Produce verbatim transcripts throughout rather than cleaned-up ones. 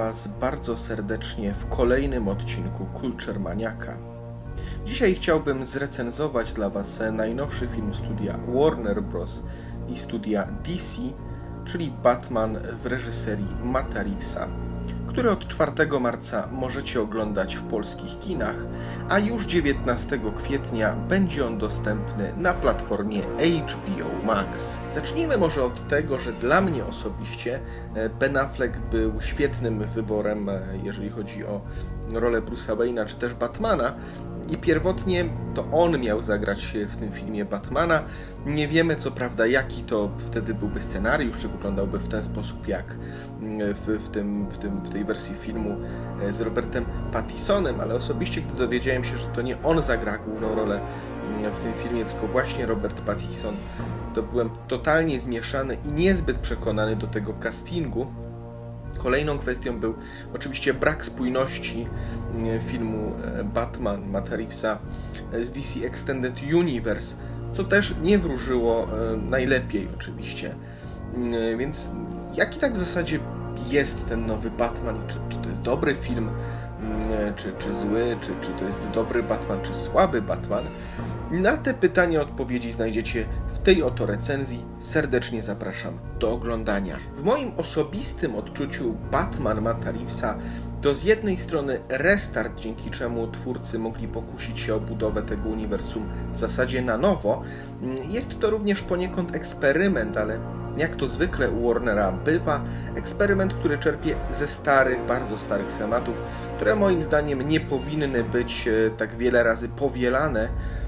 Was bardzo serdecznie w kolejnym odcinku Kultur Maniaka. Dzisiaj chciałbym zrecenzować dla Was najnowszy film studia Warner Bros. I studia D C, czyli Batman w reżyserii Matta Reevesa, który od czwartego marca możecie oglądać w polskich kinach, a już dziewiętnastego kwietnia będzie on dostępny na platformie H B O Max. Zacznijmy może od tego, że dla mnie osobiście Ben Affleck był świetnym wyborem, jeżeli chodzi o rolę Bruce'a Wayne'a czy też Batmana. I pierwotnie to on miał zagrać w tym filmie Batmana. Nie wiemy co prawda jaki to wtedy byłby scenariusz, czy wyglądałby w ten sposób jak w, w, tym, w, tym, w tej wersji filmu z Robertem Pattisonem, ale osobiście gdy dowiedziałem się, że to nie on zagra główną rolę w tym filmie, tylko właśnie Robert Pattinson, to byłem totalnie zmieszany i niezbyt przekonany do tego castingu. Kolejną kwestią był oczywiście brak spójności filmu Batman Matta Reevesa z D C Extended Universe, co też nie wróżyło najlepiej oczywiście. Więc jaki tak w zasadzie jest ten nowy Batman? Czy, czy to jest dobry film, czy, czy zły, czy, czy to jest dobry Batman, czy słaby Batman? Na te pytania odpowiedzi znajdziecie w tej oto recenzji. Serdecznie zapraszam do oglądania. W moim osobistym odczuciu Batman Matta Reevesa to z jednej strony restart, dzięki czemu twórcy mogli pokusić się o budowę tego uniwersum w zasadzie na nowo. Jest to również poniekąd eksperyment, ale jak to zwykle u Warnera bywa, eksperyment, który czerpie ze starych, bardzo starych schematów, które moim zdaniem nie powinny być tak wiele razy powielane.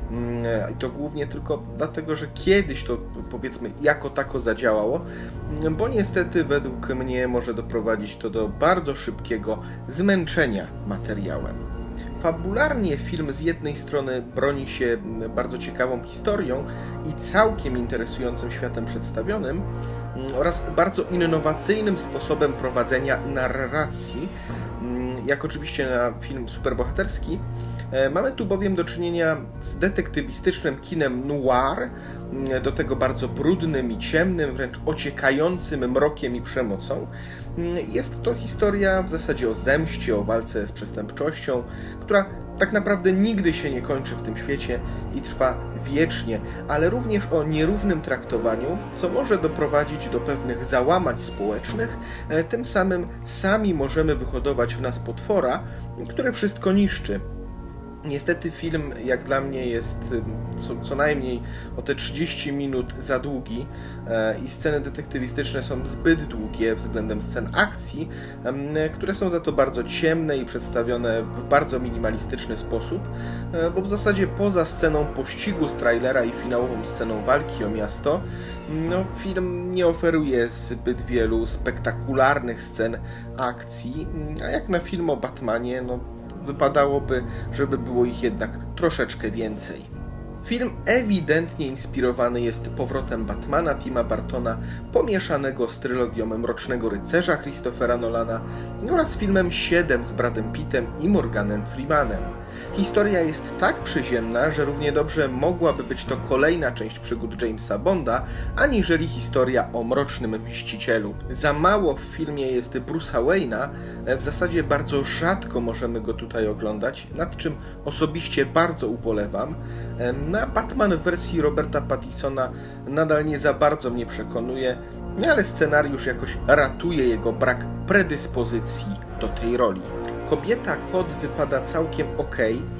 I to głównie tylko dlatego, że kiedyś to powiedzmy jako tako zadziałało, bo niestety według mnie może doprowadzić to do bardzo szybkiego zmęczenia materiałem. Fabularnie film z jednej strony broni się bardzo ciekawą historią i całkiem interesującym światem przedstawionym oraz bardzo innowacyjnym sposobem prowadzenia narracji, jak oczywiście na film superbohaterski. Mamy tu bowiem do czynienia z detektywistycznym kinem noir, do tego bardzo brudnym i ciemnym, wręcz ociekającym mrokiem i przemocą. Jest to historia w zasadzie o zemście, o walce z przestępczością, która tak naprawdę nigdy się nie kończy w tym świecie i trwa wiecznie, ale również o nierównym traktowaniu, co może doprowadzić do pewnych załamań społecznych. Tym samym sami możemy wyhodować w nas potwora, który wszystko niszczy. Niestety film, jak dla mnie, jest co, co najmniej o te trzydzieści minut za długi e, i sceny detektywistyczne są zbyt długie względem scen akcji, e, które są za to bardzo ciemne i przedstawione w bardzo minimalistyczny sposób, e, bo w zasadzie poza sceną pościgu z trailera i finałową sceną walki o miasto, no, film nie oferuje zbyt wielu spektakularnych scen akcji, a jak na film o Batmanie, no wypadałoby, żeby było ich jednak troszeczkę więcej. Film ewidentnie inspirowany jest powrotem Batmana Tima Burtona, pomieszanego z trylogią Mrocznego Rycerza Christophera Nolana oraz filmem siedem z Bradem Pittem i Morganem Freemanem. Historia jest tak przyziemna, że równie dobrze mogłaby być to kolejna część przygód Jamesa Bonda, aniżeli historia o Mrocznym Mścicielu. Za mało w filmie jest Bruce'a Wayne'a, w zasadzie bardzo rzadko możemy go tutaj oglądać, nad czym osobiście bardzo ubolewam. Na Batman w wersji Roberta Pattisona nadal nie za bardzo mnie przekonuje, ale scenariusz jakoś ratuje jego brak predyspozycji do tej roli. Kobieta Kot wypada całkiem ok,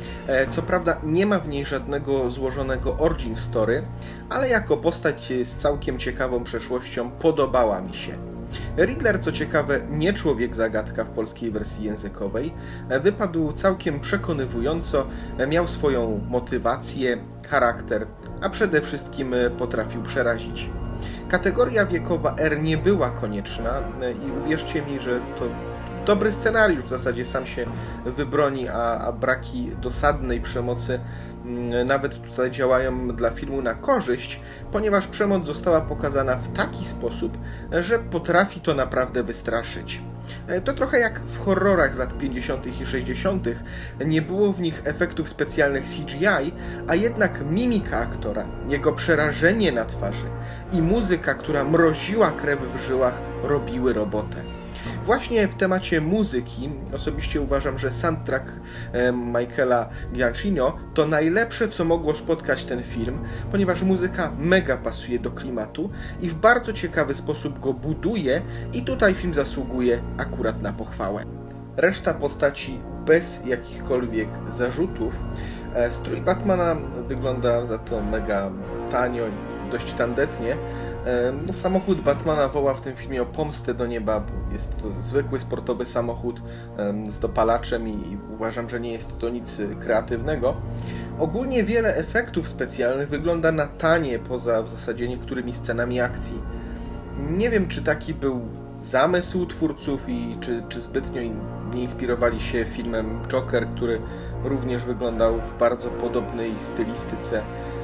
co prawda nie ma w niej żadnego złożonego origin story, ale jako postać z całkiem ciekawą przeszłością podobała mi się. Riddler, co ciekawe, nie człowiek zagadka w polskiej wersji językowej, wypadł całkiem przekonywująco, miał swoją motywację, charakter, a przede wszystkim potrafił przerazić. Kategoria wiekowa R nie była konieczna i uwierzcie mi, że to dobry scenariusz w zasadzie sam się wybroni, a, a braki dosadnej przemocy nawet tutaj działają dla filmu na korzyść, ponieważ przemoc została pokazana w taki sposób, że potrafi to naprawdę wystraszyć. To trochę jak w horrorach z lat pięćdziesiątych i sześćdziesiątych. Nie było w nich efektów specjalnych C G I, a jednak mimika aktora, jego przerażenie na twarzy i muzyka, która mroziła krew w żyłach, robiły robotę. Właśnie w temacie muzyki osobiście uważam, że soundtrack Michaela Giacchino to najlepsze, co mogło spotkać ten film, ponieważ muzyka mega pasuje do klimatu i w bardzo ciekawy sposób go buduje i tutaj film zasługuje akurat na pochwałę. Reszta postaci bez jakichkolwiek zarzutów. Strój Batmana wygląda za to mega tanio i dość tandetnie. Samochód Batmana woła w tym filmie o pomstę do nieba, bo jest to zwykły sportowy samochód z dopalaczem i uważam, że nie jest to nic kreatywnego. Ogólnie wiele efektów specjalnych wygląda na tanie, poza w zasadzie niektórymi scenami akcji. Nie wiem, czy taki był zamysł twórców i czy, czy zbytnio nie inspirowali się filmem Joker, który również wyglądał w bardzo podobnej stylistyce.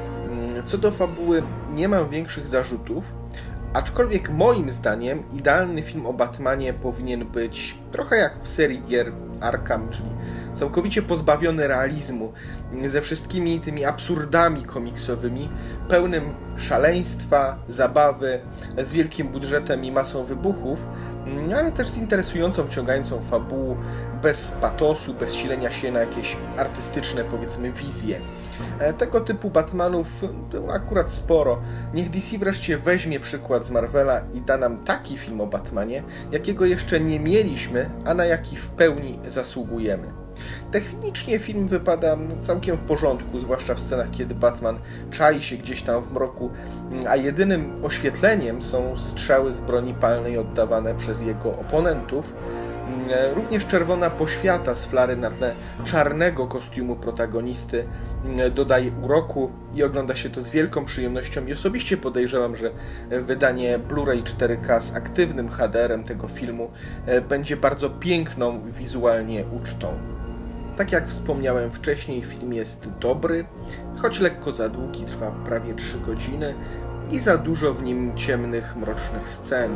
Co do fabuły nie mam większych zarzutów, aczkolwiek moim zdaniem idealny film o Batmanie powinien być trochę jak w serii gier Arkham, czyli całkowicie pozbawiony realizmu, ze wszystkimi tymi absurdami komiksowymi, pełnym szaleństwa, zabawy, z wielkim budżetem i masą wybuchów, ale też z interesującą, wciągającą fabułą, bez patosu, bez silenia się na jakieś artystyczne, powiedzmy, wizje. Tego typu Batmanów było akurat sporo. Niech D C wreszcie weźmie przykład z Marvela i da nam taki film o Batmanie, jakiego jeszcze nie mieliśmy, a na jaki w pełni zasługujemy. Technicznie film wypada całkiem w porządku, zwłaszcza w scenach, kiedy Batman czai się gdzieś tam w mroku, a jedynym oświetleniem są strzały z broni palnej oddawane przez jego oponentów. Również czerwona poświata z flary na tle czarnego kostiumu protagonisty dodaje uroku i ogląda się to z wielką przyjemnością i osobiście podejrzewam, że wydanie Blu-ray cztery K z aktywnym H D R em tego filmu będzie bardzo piękną wizualnie ucztą. Tak jak wspomniałem wcześniej, film jest dobry, choć lekko za długi, trwa prawie trzy godziny i za dużo w nim ciemnych, mrocznych scen.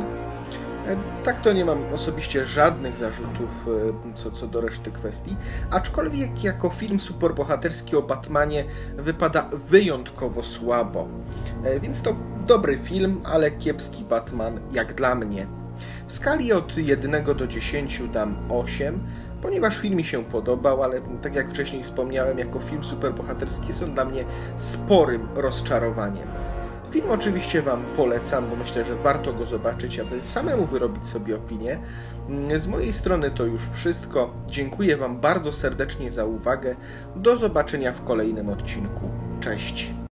Tak to nie mam osobiście żadnych zarzutów co, co do reszty kwestii, aczkolwiek jako film superbohaterski o Batmanie wypada wyjątkowo słabo. Więc to dobry film, ale kiepski Batman jak dla mnie. W skali od jednego do dziesięciu dam osiem, ponieważ film mi się podobał, ale tak jak wcześniej wspomniałem, jako film superbohaterski są dla mnie sporym rozczarowaniem. Film oczywiście Wam polecam, bo myślę, że warto go zobaczyć, aby samemu wyrobić sobie opinię. Z mojej strony to już wszystko. Dziękuję Wam bardzo serdecznie za uwagę. Do zobaczenia w kolejnym odcinku. Cześć!